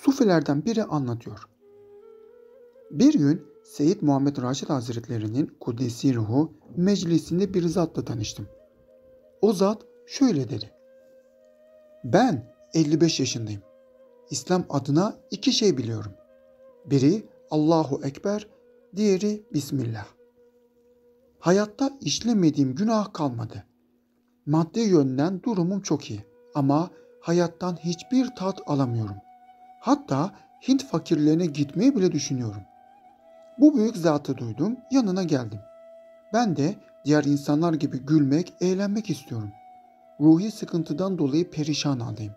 Sufilerden biri anlatıyor. Bir gün Seyyid Muhammed Raşid Hazretleri'nin Kuddesi Ruhu meclisinde bir zatla tanıştım. O zat şöyle dedi. Ben 55 yaşındayım. İslam adına 2 şey biliyorum. Biri Allahu Ekber, diğeri Bismillah. Hayatta işlemediğim günah kalmadı. Maddi yönden durumum çok iyi ama hayattan hiçbir tat alamıyorum. Hatta Hint fakirlerine gitmeyi bile düşünüyorum. Bu büyük zatı duydum, yanına geldim. Ben de diğer insanlar gibi gülmek, eğlenmek istiyorum. Ruhi sıkıntıdan dolayı perişan haldeyim.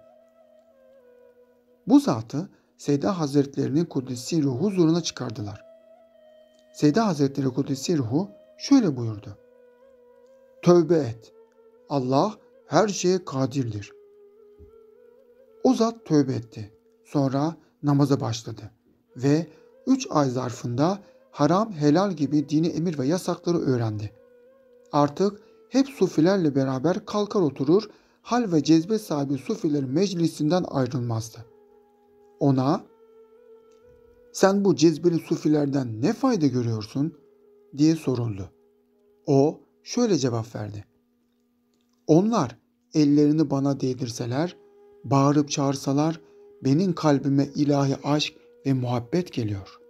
Bu zatı Seyda Hazretlerinin Kuddesi Ruhu huzuruna çıkardılar. Seyda Hazretleri Kuddesi Ruhu şöyle buyurdu. Tövbe et. Allah her şeye kadirdir. O zat tövbe etti. Sonra namaza başladı ve 3 ay zarfında haram helal gibi dini emir ve yasakları öğrendi. Artık hep sufilerle beraber kalkar oturur, hal ve cezbe sahibi sufilerin meclisinden ayrılmazdı. Ona, sen bu cezbeli sufilerden ne fayda görüyorsun diye soruldu. O şöyle cevap verdi. Onlar ellerini bana değdirseler, bağırıp çağırsalar benim kalbime ilahi aşk ve muhabbet geliyor.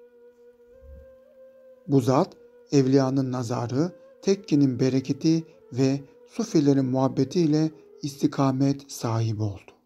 Bu zat evliyanın nazarı, tekkinin bereketi ve sufilerin muhabbetiyle istikamet sahibi oldu.